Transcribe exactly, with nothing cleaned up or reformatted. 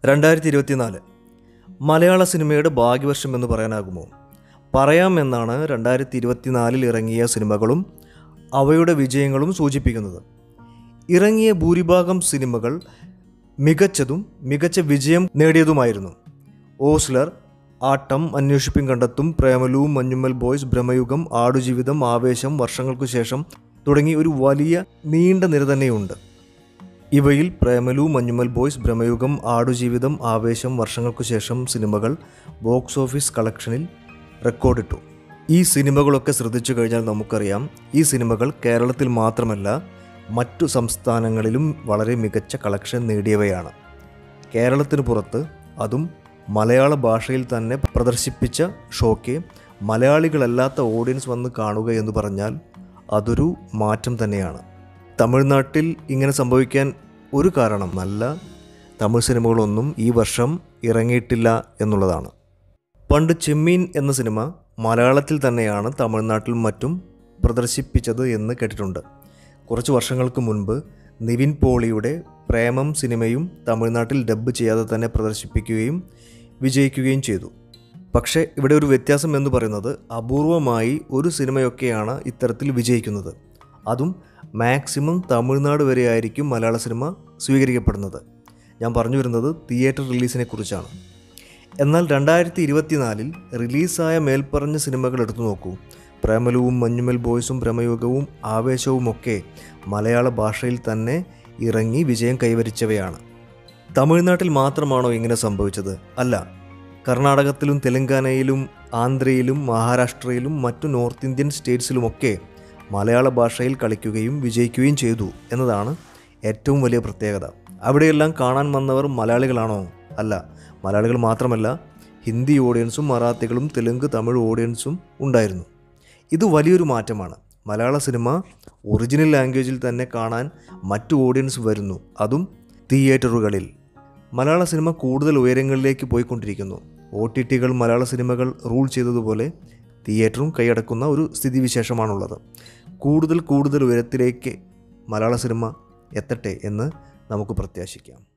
രണ്ടായിരത്തി ഇരുപത്തിനാല് മലയാള സിനിമയുടെ ഭാഗ്യവർഷം എന്ന് പറയാനാകുമോ? പറയാമെന്നാണ് രണ്ടായിരത്തി ഇരുപത്തിനാലിൽ ഇറങ്ങിയ സിനിമകളും അവയുടെ വിജയങ്ങളും സൂചിപ്പിക്കുന്നത്. ഇറങ്ങിയ ഭൂരിഭാഗം സിനിമകൾ മികച്ചതും മികച്ച വിജയം നേടിയതുമായിരുന്നു. ഓസ്ലർ, ആട്ടം, അന്വേഷിപ്പിൻ കണ്ടെത്തും, പ്രേമലു, മഞ്ഞുമ്മൽ ബോയ്സ്, ബ്രഹ്മയുഗം, ആടുജീവിതം, ആവേശം, വർഷങ്ങൾക്കു ശേഷം തുടങ്ങി ഒരു വലിയ നീണ്ട നിര തന്നെയുണ്ട്. ഇവയിൽ പ്രേമലു, മഞ്ഞുമ്മൽ ബോയ്സ്, ബ്രഹ്മയുഗം, ആടുജീവിതം, ആവേശം, വർഷങ്ങൾക്കു ശേഷം സിനിമകൾ ബോക്സ് ഓഫീസ് കളക്ഷനിൽ റെക്കോർഡിട്ടു. ഈ സിനിമകളൊക്കെ ശ്രദ്ധിച്ചു കഴിഞ്ഞാൽ നമുക്കറിയാം, ഈ സിനിമകൾ കേരളത്തിൽ മാത്രമല്ല മറ്റു സംസ്ഥാനങ്ങളിലും വളരെ മികച്ച കളക്ഷൻ നേടിയവയാണ്. കേരളത്തിന് പുറത്ത്, അതും മലയാള ഭാഷയിൽ തന്നെ പ്രദർശിപ്പിച്ച ഷോയ്ക്ക് മലയാളികളല്ലാത്ത ഓഡിയൻസ് വന്ന് കാണുക എന്ന് പറഞ്ഞാൽ അതൊരു മാറ്റം തന്നെയാണ്. തമിഴ്നാട്ടിൽ ഇങ്ങനെ സംഭവിക്കാൻ ഒരു കാരണം നല്ല തമിഴ് സിനിമകളൊന്നും ഈ വർഷം ഇറങ്ങിയിട്ടില്ല എന്നുള്ളതാണ്. പണ്ട് ചെമ്മീൻ എന്ന സിനിമ മലയാളത്തിൽ തന്നെയാണ് തമിഴ്നാട്ടിലും മറ്റും പ്രദർശിപ്പിച്ചത് എന്ന് കേട്ടിട്ടുണ്ട്. കുറച്ച് വർഷങ്ങൾക്ക് മുൻപ് നിവിൻ പോളിയുടെ പ്രേമം സിനിമയും തമിഴ്നാട്ടിൽ ഡബ്ബ് ചെയ്യാതെ തന്നെ പ്രദർശിപ്പിക്കുകയും വിജയിക്കുകയും ചെയ്തു. പക്ഷേ ഇവിടെ ഒരു വ്യത്യാസം എന്ന് പറയുന്നത്, അപൂർവമായി ഒരു സിനിമയൊക്കെയാണ് ഇത്തരത്തിൽ വിജയിക്കുന്നത്. അതും മാക്സിമം തമിഴ്നാട് വരെ ആയിരിക്കും മലയാള സിനിമ സ്വീകരിക്കപ്പെടുന്നത്. ഞാൻ പറഞ്ഞു വരുന്നത് തിയേറ്റർ റിലീസിനെ കുറിച്ചാണ്. എന്നാൽ രണ്ടായിരത്തി ഇരുപത്തിനാലിൽ റിലീസായ മേൽപ്പറഞ്ഞ സിനിമകൾ എടുത്തു നോക്കൂ. പ്രേമലുവും മഞ്ഞുമ്മൽ ബോയ്സും ബ്രഹ്മയുഗവും ആവേശവുമൊക്കെ മലയാള ഭാഷയിൽ തന്നെ ഇറങ്ങി വിജയം കൈവരിച്ചവയാണ്. തമിഴ്നാട്ടിൽ മാത്രമാണോ ഇങ്ങനെ സംഭവിച്ചത്? അല്ല. കർണാടകത്തിലും തെലങ്കാനയിലും ആന്ധ്രയിലും മഹാരാഷ്ട്രയിലും മറ്റു നോർത്ത് ഇന്ത്യൻ സ്റ്റേറ്റ്സിലുമൊക്കെ മലയാള ഭാഷയിൽ കളിക്കുകയും വിജയിക്കുകയും ചെയ്തു എന്നതാണ് ഏറ്റവും വലിയ പ്രത്യേകത. അവിടെയെല്ലാം കാണാൻ വന്നവർ മലയാളികളാണോ? അല്ല. മലയാളികൾ മാത്രമല്ല, ഹിന്ദി ഓഡിയൻസും മറാത്തികളും തെലുങ്ക്, തമിഴ് ഓഡിയൻസും ഉണ്ടായിരുന്നു. ഇത് വലിയൊരു മാറ്റമാണ്. മലയാള സിനിമ ഒറിജിനൽ ലാംഗ്വേജിൽ തന്നെ കാണാൻ മറ്റു ഓഡിയൻസ് വരുന്നു, അതും തിയേറ്ററുകളിൽ. മലയാള സിനിമ കൂടുതൽ ഉയരങ്ങളിലേക്ക് പോയിക്കൊണ്ടിരിക്കുന്നു. ഒ ടി ടികൾ മലയാള സിനിമകൾ റൂൾ ചെയ്തതുപോലെ തിയേറ്ററും കൈയടക്കുന്ന ഒരു സ്ഥിതിവിശേഷമാണുള്ളത്. കൂടുതൽ കൂടുതൽ ഉയരത്തിലേക്ക് മലയാള സിനിമ എത്തട്ടെ എന്ന് നമുക്ക് പ്രത്യാശിക്കാം.